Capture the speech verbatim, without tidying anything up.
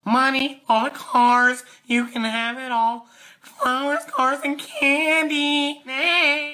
money, all the cars, you can have it all. Flowers, cars, and candy.